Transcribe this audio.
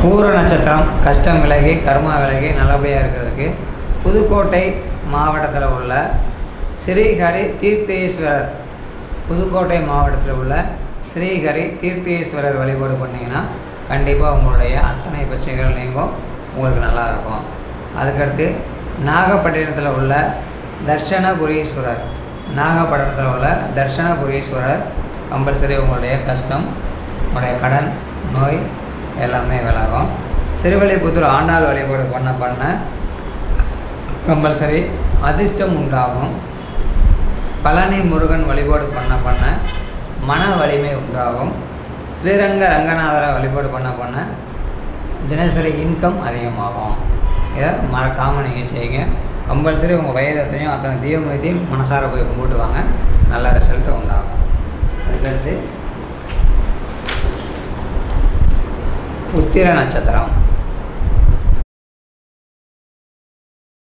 பூர நட்சத்திரம் கஷ்டம் விலகி கர்மா விலகி நல்லபடியாக இருக்கிறதுக்கு புதுக்கோட்டை மாவட்டத்தில் உள்ள ஸ்ரீஹரி தீர்த்தேஸ்வரர், புதுக்கோட்டை மாவட்டத்தில் உள்ள ஸ்ரீஹரி தீர்த்தேஸ்வரர் வழிபாடு பண்ணிங்கன்னா கண்டிப்பாக உங்களுடைய அத்தனை பிரச்சனைகள் நீங்கும், உங்களுக்கு நல்லாயிருக்கும். அதுக்கடுத்து நாகப்பட்டினத்தில் உள்ள தர்ஷனபுரீஸ்வரர், நாகப்பட்டினத்தில் உள்ள தர்ஷனபுரீஸ்வரர் கம்பல்சரி உங்களுடைய கஷ்டம், உங்களுடைய கடன், நோய் எல்லாமே விலகும். சிறுவல்லிபுத்தூர் ஆண்டாள் வழிபாடு பண்ண கம்பல்சரி அதிர்ஷ்டம் உண்டாகும். பழனி முருகன் வழிபாடு பண்ண மன வலிமை உண்டாகும். ஸ்ரீரங்க ரங்கநாதரை வழிபாடு பண்ண தினசரி இன்கம் அதிகமாகும். இதை மறக்காமல் நீங்கள் செய்யுங்க. கம்பல்சரி உங்கள் வயதத்தையும் அத்தனை தீபத்தையும் மனசார போய் கும்பிட்டு வாங்க, நல்ல ரிசல்ட்டு உண்டாகும். அதுக்கடுத்து உத்திர நட்சத்திரம்,